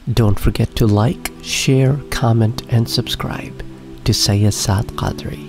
Don't forget to like, share, comment and subscribe to Sayyid Saad Qadri.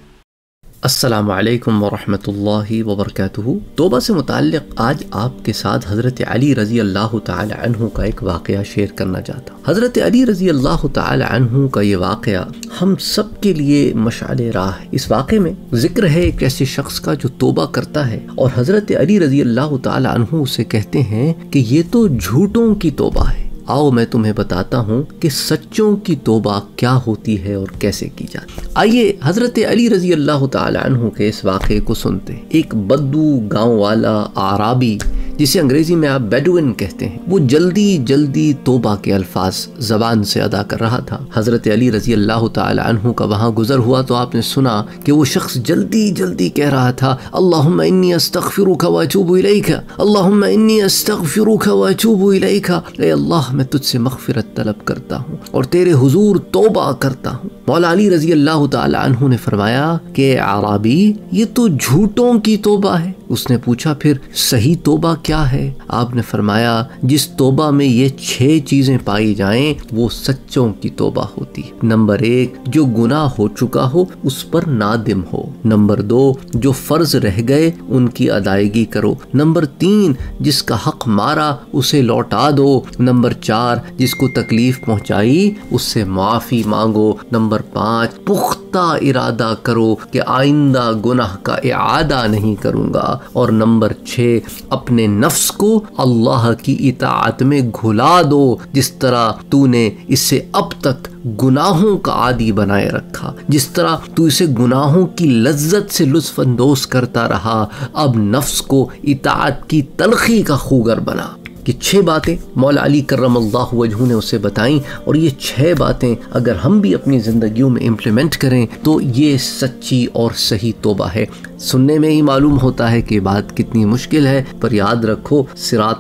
السلام علیکم ورحمۃ اللہ وبرکاتہ۔ توبہ سے متعلق آج آپ کے ساتھ حضرت علی رضی اللہ تعالی عنہ کا ایک واقعہ شیئر کرنا چاہتا ہوں۔ حضرت علی رضی اللہ تعالی عنہ کا یہ واقعہ ہم سب کے لیے مشعل راہ ہے۔ اس واقعے میں ذکر ہے ایک ایسے شخص کا جو توبہ کرتا ہے اور حضرت علی رضی اللہ تعالی عنہ اسے کہتے ہیں کہ یہ تو جھوٹوں کی توبہ ہے، آؤ میں تمہیں بتاتا ہوں کہ سچوں کی توبہ کیا ہوتی ہے اور کیسے کی جاتی ہے۔ آئیے حضرت علی رضی اللہ تعالی عنہ کے اس واقعے کو سنتے ہیں۔ ایک بدو گاؤں والا اعرابی، جسے انگریزی میں آپ بیڈوئن کہتے ہیں، وہ جلدی جلدی توبہ کے الفاظ زبان سے ادا کر رہا تھا۔ حضرت علی رضی اللہ تعالی عنہ کا وہاں گزر ہوا تو آپ نے سنا کہ وہ شخص جلدی جلدی کہہ رہا تھا، اللہم انی استغفرک واتوب الیک، اللہم انی استغفرک واتوب الیک، اے اللہ میں تجھ سے مغفرت طلب کرتا ہوں اور تیرے حضور توبہ کرتا ہوں۔ مولا علی رضی اللہ تعالی عنہ نے فرمایا کہ اعرابی یہ تو جھوٹوں کی توبہ ہے۔ اس نے پوچھا پھر صحیح توبہ کیا ہے؟ آپ نے فرمایا جس توبہ میں یہ 6 چیزیں پائی جائیں وہ سچوں کی توبہ ہوتی ہے۔ نمبر 1، جو گناہ ہو چکا ہو اس پر نادم ہو۔ نمبر 2، جو فرض رہ گئے ان کی ادائیگی کرو۔ نمبر 3، جس کا حق مارا اسے لوٹا دو۔ نمبر 4، جس کو تکلیف پہنچائی اس سے معافی مانگو۔ نمبر 5، پختہ ارادہ کرو کہ آئندہ گناہ کا اعادہ نہیں کروں گا۔ اور نمبر 6، اپنے نفس کو اللہ کی اطاعت میں گھلا دو، جس طرح تو نے اسے اب تک گناہوں کا عادی بنائے رکھا، جس طرح تو اسے گناہوں کی لذت سے لطف اندوز کرتا رہا، اب نفس کو اطاعت کی تلخی کا خوگر بنا۔ کہ 6 باتیں مولا علی کرم اللہ وجہہ نے اسے بتائیں، اور یہ 6 باتیں اگر ہم بھی اپنی زندگیوں میں امپلیمنٹ کریں تو یہ سچی اور صحیح توبہ ہے۔ سننے میں ہی معلوم ہوتا ہے کہ بات کتنی مشکل ہے، پر یاد رکھو صراط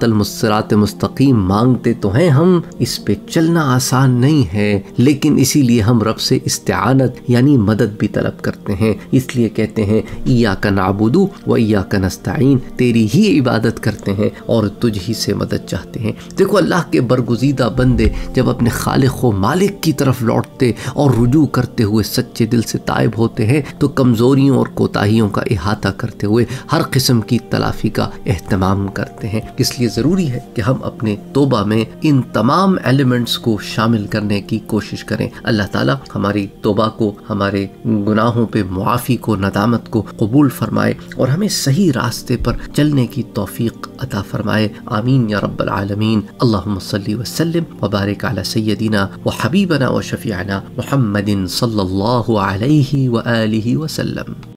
مستقیم مانگتے تو ہیں ہم، اس پہ چلنا آسان نہیں ہے، لیکن اسی لیے ہم رب سے استعانت یعنی مدد بھی طلب کرتے ہیں۔ اس لیے کہتے ہیں ایاک نعبد و ایاک نستعین، تیری ہی عبادت کرتے ہیں اور تجھ ہی سے مدد چاہتے ہیں۔ دیکھو اللہ کے برگزیدہ بندے جب اپنے خالق و مالک کی طرف لوٹتے اور رجوع کرتے ہوئے سچے دل سے تائب ہوتے ہیں تو کمزوریوں اور کوتاہیوں کا احاطہ کرتے ہوئے ہر قسم کی تلافی کا اہتمام کرتے ہیں۔ اس لیے ضروری ہے کہ ہم اپنے توبہ میں ان تمام ایلیمنٹس کو شامل کرنے کی کوشش کریں۔ اللہ تعالیٰ ہماری توبہ کو، ہمارے گناہوں پہ معافی کو، ندامت کو قبول فرمائے اور ہمیں صحیح راستے پر چلنے کی توفیق عطا فرمائے۔ آمین یا رب العالمین۔ اللہم صلی وسلم وبارک علی سیدنا و حبیبنا و شفیعنا محمد صلی اللہ علیہ وآلہ وسلم۔